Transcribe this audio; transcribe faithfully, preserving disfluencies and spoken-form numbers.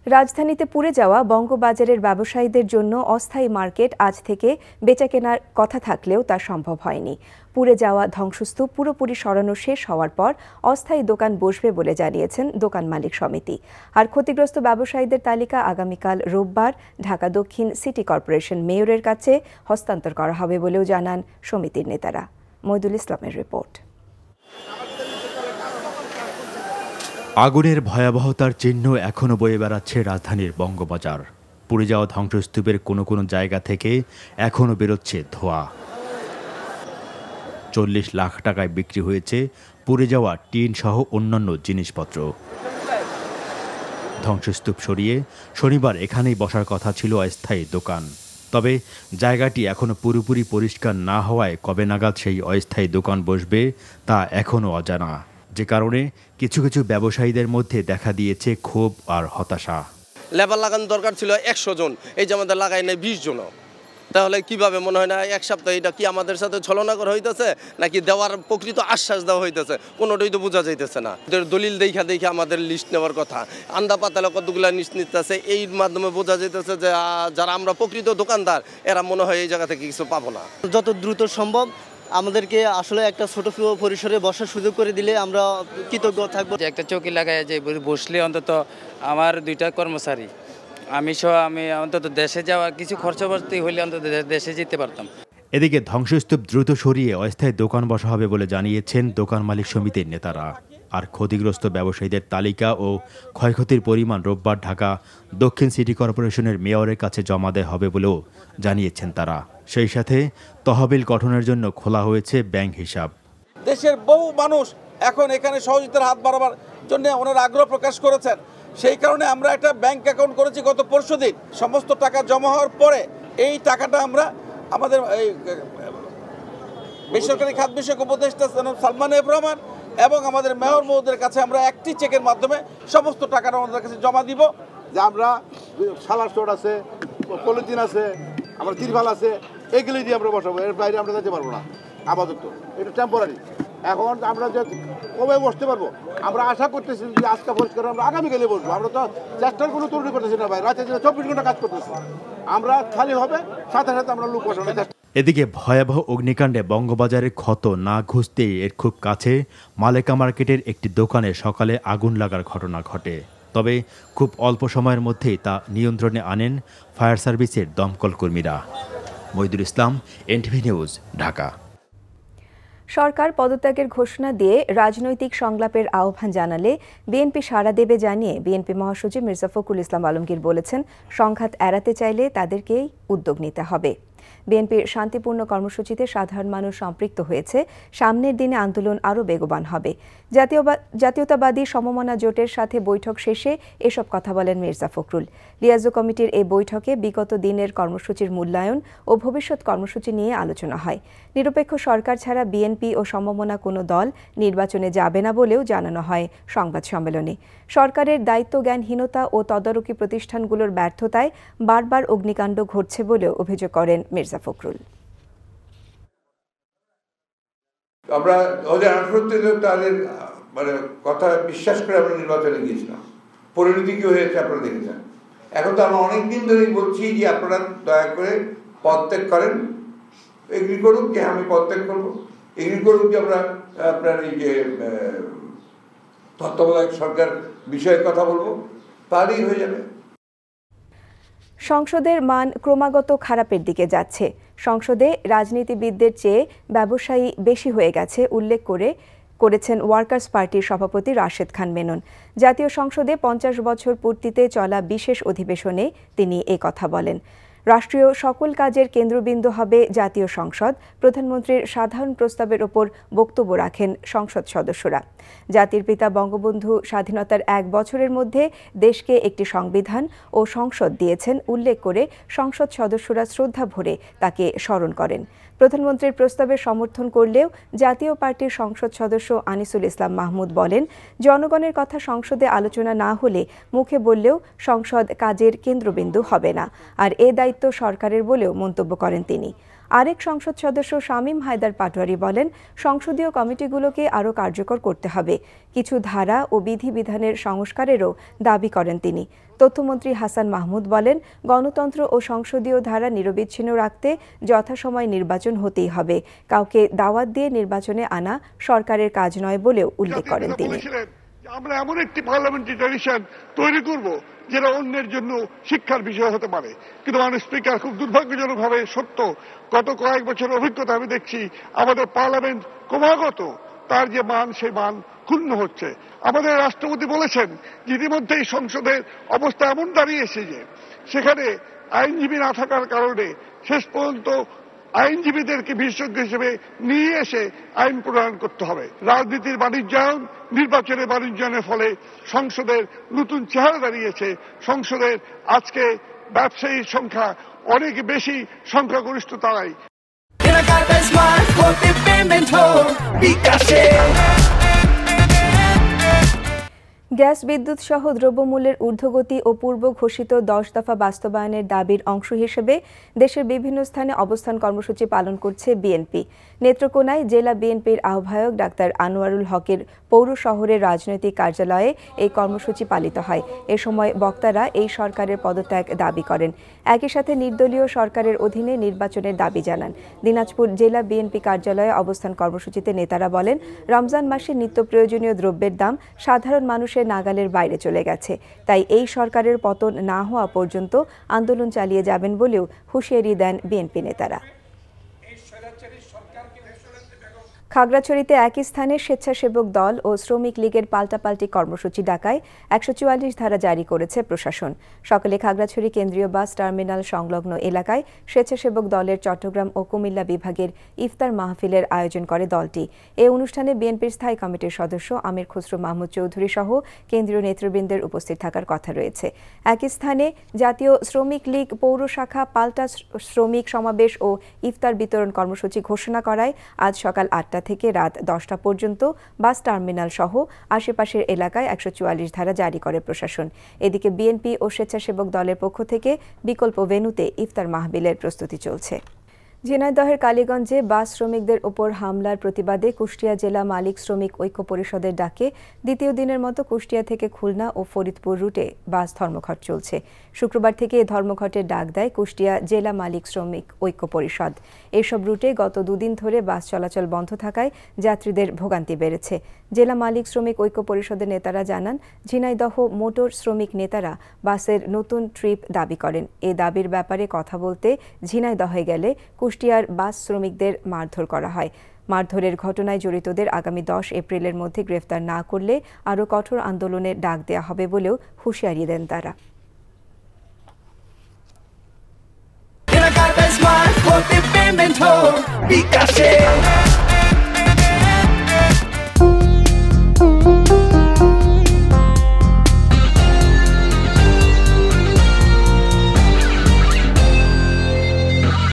রাজধানীতে পুড়ে যাওয়া বঙ্গবাজারের ব্যবসায়ীদের জন্য অস্থায়ী মার্কেট আজ থেকে বেচাকেনার কথা থাকলেও তা সম্ভব হয়নি। পুড়ে যাওয়া ধ্বংসস্তূপ পুরোপুরি সরানো শেষ হওয়ার পর অস্থায়ী দোকান বসবে বলে জানিয়েছেন দোকান মালিক সমিতি। আর ক্ষতিগ্রস্ত ব্যবসায়ীদের তালিকা আগামীকাল রোববার ঢাকা দক্ষিণ সিটি কর্পোরেশন মেয়রের কাছে হস্তান্তর করা হবে বলেও জানান সমিতির নেতারা। মইদুল ইসলামের রিপোর্ট। আগুনের ভয়াবহতার চিহ্ন এখনও বয়ে বেড়াচ্ছে রাজধানীর বঙ্গবাজার। পুড়ে যাওয়া ধ্বংসস্তূপের কোনো কোনো জায়গা থেকে এখনও বেরোচ্ছে ধোঁয়া। চল্লিশ লাখ টাকায় বিক্রি হয়েছে পুড়ে যাওয়া টিন সহ অন্যান্য জিনিসপত্র। ধ্বংসস্তূপ সরিয়ে শনিবার এখানেই বসার কথা ছিল অস্থায়ী দোকান। তবে জায়গাটি এখনও পুরোপুরি পরিষ্কার না হওয়ায় কবে নাগাদ সেই অস্থায়ী দোকান বসবে তা এখনও অজানা, যে কারণে কিছু কিছু ব্যবসায়ীদের মধ্যে দেখা দিয়েছে ক্ষোভ আর হতাশা। লেবার লাগানোর দরকার ছিল একশো জন, এই যে আমাদের লাগাই নেই বিশ জন। তাহলে কিভাবে মনে হয় না এক সপ্তাহে এটা কি আমাদের সাথে ছলনা করা হইতেছে নাকি দেওয়ার প্রকৃত আশ্বাস দেওয়া হইতেছে, কোনোটাই তো বোঝা যাইতেছে না। দলিল দেখা দেখে আমাদের লিস্ট নেওয়ার কথা, আন্দা পাতালে কতগুলো লিস্ট নিতেছে, এই মাধ্যমে বোঝা যাইতেছে যে যারা আমরা প্রকৃত দোকানদার এরা মনে হয় এই জায়গা থেকে কিছু পাবো না। যত দ্রুত সম্ভব আমাদেরকে আসলে একটা ছোট পরিসরে বসার সুযোগ করে দিলে আমরা কৃতজ্ঞ থাকবো। একটা চৌকি লাগায় যে বসলে অন্তত আমার দুইটা কর্মচারী আমি সহ আমি অন্তত দেশে যাওয়া কিছু খরচাপাতি হইলে অন্তত দেশে যেতে পারতাম। এদিকে ধ্বংসস্তূপ দ্রুত সরিয়ে অস্থায়ী দোকান বসা হবে বলে জানিয়েছেন দোকান মালিক সমিতির নেতারা। আর ক্ষতিগ্রস্ত ব্যবসায়ীদের তালিকা ও ক্ষয়ক্ষতির পরিমাণ রোববার ঢাকা দক্ষিণ সিটি কর্পোরেশনের মেয়রের কাছে জমা দেওয়া হবে বলেও জানিয়েছেন তারা। সেই সাথে তহবিল গঠনের জন্য খোলা হয়েছে ব্যাংক হিসাব। দেশের বহু মানুষ এখন এখানে সহযোগিতার হাত বাড়াবার জন্য ওনারা আগ্রহ প্রকাশ করেছেন, সেই কারণে আমরা একটা ব্যাংক অ্যাকাউন্ট করেছি গত পরশু দিন। সমস্ত টাকা জমা হওয়ার পরে এই টাকাটা আমরা আমাদের এই বেসরকারি খাত বিষয়ক উপদেষ্টা সালমান এফ রহমান এবং আমাদের মেয়র মহোদয়ের কাছে আমরা একটি চেকের মাধ্যমে সমস্ত টাকাটা আমাদের কাছে জমা দিব। যে আমরা সালার স্টোর আছে, পলিথিন আছে, আমরা তিরপাল আছে, এইগুলি দিয়ে আমরা বসাবো, এর বাইরে আমরা যেতে পারবো না আপাতত। এটা টেম্পোরারি। এখন আমরা যে কবে বসতে পারবো আমরা আশা করতেছি যে আজকে পরিষ্কার আমরা আগামীকালে বসবো। আমরা তো চেষ্টার কোনো ত্রুটি করতেছি না ভাই, রাতে চব্বিশ ঘন্টা কাজ করতেছি। আমরা খালি হবে সাথে সাথে আমরা লোক বসানোর চেষ্টা। এদিকে ভয়াবহ অগ্নিকাণ্ডে বঙ্গবাজারের ক্ষত না ঘুচতেই এর খুব কাছে মালেকা মার্কেটের একটি দোকানে সকালে আগুন লাগার ঘটনা ঘটে। তবে খুব অল্প সময়ের মধ্যেই তা নিয়ন্ত্রণে আনেন ফায়ার সার্ভিসের দমকল কর্মীরা। Moidul Islam, NTV news, Dhaka. সরকার পদত্যাগের ঘোষণা দিয়ে রাজনৈতিক সংলাপের আহ্বান জানালে বিএনপি সাড়া দেবে জানিয়ে বিএনপি মহাসচিব মির্জা ফখরুল ইসলাম আলমগীর বলেছেন, সংঘাত এড়াতে চাইলে তাদেরকেই উদ্যোগ নিতে হবে। বিএনপির শান্তিপূর্ণ কর্মসূচিতে সাধারণ মানুষ সম্পৃক্ত হয়েছে, সামনের দিনে আন্দোলন আরও বেগবান হবে। জাতীয়তাবাদী সমমনা জোটের সাথে বৈঠক শেষে এসব কথা বলেন মির্জা ফখরুল। লিয়াজো কমিটির এই বৈঠকে বিগত দিনের কর্মসূচির মূল্যায়ন ও ভবিষ্যৎ কর্মসূচি নিয়ে আলোচনা হয়। নিরপেক্ষ সরকার ছাড়া বিএনপি ও সমমনা কোনো দল নির্বাচনে যাবে না বলেও জানানো হয় সংবাদ সম্মেলনে। সরকারের দায়িত্বজ্ঞানহীনতা ও তদারকি প্রতিষ্ঠানগুলোর ব্যর্থতায় বারবার অগ্নিকাণ্ড ঘটছে বলেও অভিযোগ করেন মির্জা ফখরুল। আমরা ওদের আঠারোতে তাদের মানে কথা বিশ্বাস করে আমরা নির্বাচনে গিয়েছিলাম, পরিণতি কি হয়েছে আপনারা দেখেছেন। এখন তো আমরা অনেকদিন ধরেই বলছি যে আপনারা দয়া করে পদত্যাগ করেন, এগ্রি করুক যে আমি পদত্যাগ করবো, এগ্রি করুক যে আমরা আপনার এই যে তত্ত্বাবধায়ক সরকার বিষয়ে কথা বলবো, তাহলেই হয়ে যাবে। সংসদের মান ক্রমাগত খারাপের দিকে যাচ্ছে। সংসদে রাজনীতিবিদদের চেয়ে ব্যবসায়ী বেশি হয়ে গেছে উল্লেখ করে করেছেন ওয়ার্কার্স পার্টির সভাপতি রাশেদ খান মেনন। জাতীয় সংসদে পঞ্চাশ বছর পূর্তিতে চলা বিশেষ অধিবেশনে তিনি এ কথা বলেন। রাষ্ট্রীয় সকল কাজের কেন্দ্রবিন্দু হবে জাতীয় সংসদ। প্রধানমন্ত্রীর সাধারণ প্রস্তাবের ওপর বক্তব্য রাখেন সংসদ সদস্যরা। জাতির পিতা বঙ্গবন্ধু স্বাধীনতার এক বছরের মধ্যে দেশকে একটি সংবিধান ও সংসদ দিয়েছেন উল্লেখ করে সংসদ সদস্যরা শ্রদ্ধা ভরে তাকে স্মরণ করেন। প্রধানমন্ত্রীর প্রস্তাবে সমর্থন করলেও জাতীয় পার্টির সংসদ সদস্য আনিসুল ইসলাম মাহমুদ বলেন, জনগণের কথা সংসদে আলোচনা না হলে মুখে বললেও সংসদ কাজের কেন্দ্রবিন্দু হবে না, আর এ দায়িত্ব সরকারের বলেও মন্তব্য করেন তিনি। আরেক সংসদ সদস্য শামীম হায়দার পাটোয়ারি বলেন, সংসদীয় কমিটিগুলোকে আরও কার্যকর করতে হবে। কিছু ধারা ও বিধিবিধানের সংস্কারেরও দাবি করেন তিনি। তথ্যমন্ত্রী হাসান মাহমুদ বলেন, গণতন্ত্র ও সংসদীয় ধারা নিরবিচ্ছিন্ন রাখতে যথাসময় নির্বাচন হতেই হবে। কাউকে দাওয়াত দিয়ে নির্বাচনে আনা সরকারের কাজ নয় বলেও উল্লেখ করেন তিনি। আমরা এমন একটি পার্লামেন্টারি ট্র্যাডিশন তৈরি করব যেটা অন্যের জন্য শিক্ষার বিষয় হতে পারে। কিন্তু মাননীয় স্পিকার, খুব দুর্ভাগ্যজনকভাবে সত্য, গত কয়েক বছরের অভিজ্ঞতা আমি দেখছি আমাদের পার্লামেন্ট ক্রমাগত তার যে মান সেই মান ক্ষুণ্ণ হচ্ছে। আমাদের রাষ্ট্রপতি বলেছেন যে ইতিমধ্যেই সংসদের অবস্থা এমন দাঁড়িয়েছে যে সেখানে আইনজীবী না থাকার কারণে শেষ পর্যন্ত আইনজীবীদেরকে বিশেষজ্ঞ হিসেবে নিয়ে এসে আইন প্রণয়ন করতে হবে। রাজনীতির বাণিজ্যায়ন, নির্বাচনের বাণিজ্যায়নের ফলে সংসদের নতুন চেহারা দাঁড়িয়েছে। সংসদের আজকে ব্যবসায়ীর সংখ্যা অনেক বেশি, সংখ্যাগরিষ্ঠ তারাই। গ্যাস, বিদ্যুৎ সহ দ্রব্যমূল্যের ঊর্ধ্বগতি ও পূর্ব ঘোষিত দশ দফা বাস্তবায়নের দাবির অংশ হিসেবে দেশের বিভিন্ন স্থানে অবস্থান কর্মসূচি পালন করছে বিএনপি। নেত্রকোনায় জেলা বিএনপির আহ্বায়ক ডাক্তার আনোয়ারুল হকের পৌর শহরের রাজনৈতিক কার্যালয়ে এই কর্মসূচি পালিত হয়। এ সময় বক্তারা এই সরকারের পদত্যাগ দাবি করেন। একই সাথে নির্দলীয় সরকারের অধীনে নির্বাচনের দাবি জানান। দিনাজপুর জেলা বিএনপি কার্যালয়ে অবস্থান কর্মসূচিতে নেতারা বলেন, রমজান মাসে নিত্য প্রয়োজনীয় দ্রব্যের দাম সাধারণ মানুষের নাগালের বাইরে চলে গেছে। তাই এই সরকারের পতন না হওয়া পর্যন্ত আন্দোলন চালিয়ে যাবেন বলেও হুঁশিয়ারি দেন বিএনপি নেতারা। খাগড়াছড়িতে একই স্থানে স্বেচ্ছাসেবক দল ও শ্রমিক লীগের পাল্টাপাল্টি কর্মসূচি ডাকায় একশো চুয়াল্লিশ ধারা জারি করেছে প্রশাসন। সকালে খাগড়াছড়ি কেন্দ্রীয় বাস টার্মিনাল সংলগ্ন এলাকায় স্বেচ্ছাসেবক দলের চট্টগ্রাম ও কুমিল্লা বিভাগের ইফতার মাহফিলের আয়োজন করে দলটি। এই অনুষ্ঠানে বিএনপির স্থায়ী কমিটির সদস্য আমির খসরু মাহমুদ চৌধুরী সহ কেন্দ্রীয় নেতৃবৃন্দের উপস্থিত থাকার কথা রয়েছে। একই স্থানে জাতীয় শ্রমিক লীগ পৌর শাখা পাল্টা শ্রমিক সমাবেশ ও ইফতার বিতরণ কর্মসূচি ঘোষণা করায় আজ সকাল আটটা থেকে রাত দশটা পর্যন্ত বাস টার্মিনাল সহ আশেপাশের এলাকায় একশো চুয়াল্লিশ ধারা জারি করে প্রশাসন। এদিকে বিএনপি ও স্বেচ্ছাসেবক দলের পক্ষ থেকে বিকল্প ভেন্যুতে ইফতার মাহফিলের প্রস্তুতি চলছে। ঝিনাইদহের কালীগঞ্জে বাস শ্রমিকদের ওপর হামলার প্রতিবাদে কুষ্টিয়া জেলা মালিক শ্রমিক ঐক্য পরিষদের ডাকে দ্বিতীয় দিনের মতো কুষ্টিয়া থেকে খুলনা ও ফরিদপুর রুটে বাস ধর্মঘট চলছে। শুক্রবার থেকে এ ধর্মঘটের ডাক দেয় কুষ্টিয়া জেলা মালিক শ্রমিক ঐক্য পরিষদ। এসব রুটে গত দুদিন ধরে বাস চলাচল বন্ধ থাকায় যাত্রীদের ভোগান্তি বেড়েছে। জেলা মালিক শ্রমিক ঐক্য পরিষদের নেতারা জানান, ঝিনাইদহ মোটর শ্রমিক নেতারা বাসের নতুন ট্রিপ দাবি করেন। এ দাবির ব্যাপারে কথা বলতে ঝিনাইদহে গেলে কুষ্টিয়ার বাস শ্রমিকদের মারধর করা হয়। মারধরের ঘটনায় জড়িতদের আগামী দশ এপ্রিলের মধ্যে গ্রেফতার না করলে আরও কঠোর আন্দোলনের ডাক দেওয়া হবে বলেও হুঁশিয়ারি দেন তারা।